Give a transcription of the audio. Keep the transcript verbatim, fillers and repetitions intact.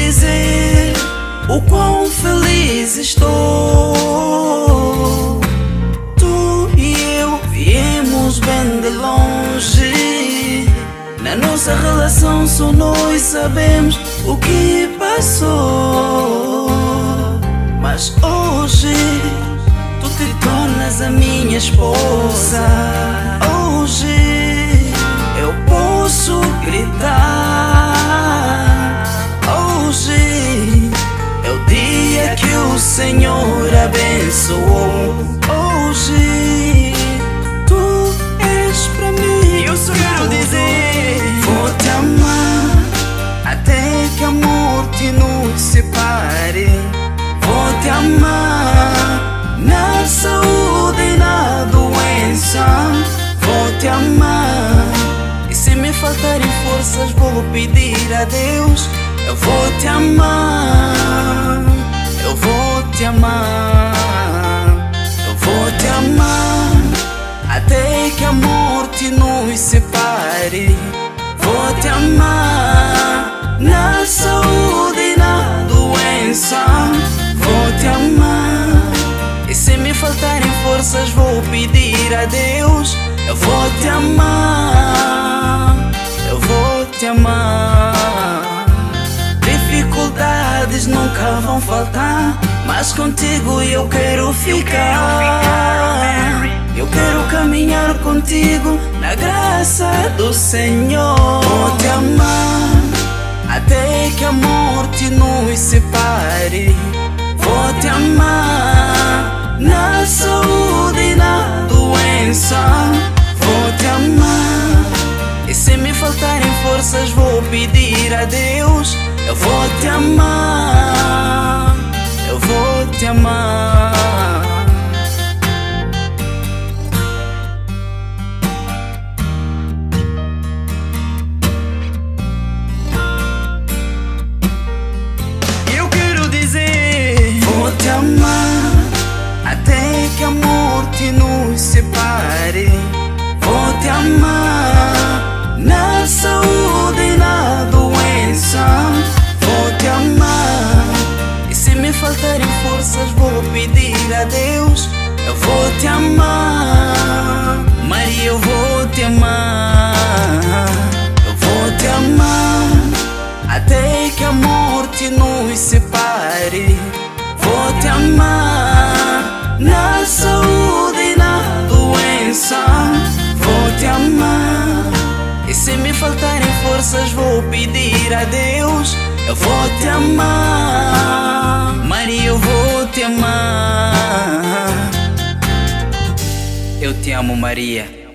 dizer o quão feliz estou. Tu e eu viemos bem de longe. Na nossa relação só nós sabemos o que passou. Mas hoje tu te tornas a minha esposa. Hoje eu posso gritar. Hoje é o dia que o Senhor abençoou. Hoje tu és pra mim. Eu só quero dizer: vou te amar até que a morte nos separe. Vou te amar na saúde e na doença. Vou te amar e se me faltarem forças vou pedir a Deus. Eu vou te amar, eu vou te amar, eu vou te amar até que a morte nos separe. Vou te amar na saúde e na doença. Vou te amar e se me faltarem forças vou pedir a Deus. Eu vou te amar, eu vou te amar. Dificuldades nunca vão faltar, mas contigo eu quero ficar. Eu quero caminhar contigo na graça do Senhor. Vou te amar até que a morte nos separe. Vou te amar na saúde e na doença. Vou te amar e se me faltarem forças vou pedir a Deus. Eu vou te amar, eu vou te amar. Eu quero dizer: vou te amar até que a morte nos separe. Vou te amar na saúde e na doença. Vou te amar e se me faltarem forças vou pedir a Deus. Eu vou te amar, Maria, eu vou te amar. Eu vou te amar até que a morte nos separe. Vou te amar na saúde e na doença. Vou te amar e se me faltarem forças vou pedir a Deus. Eu vou te amar, Maria, eu vou te amar. Eu te amo, Maria.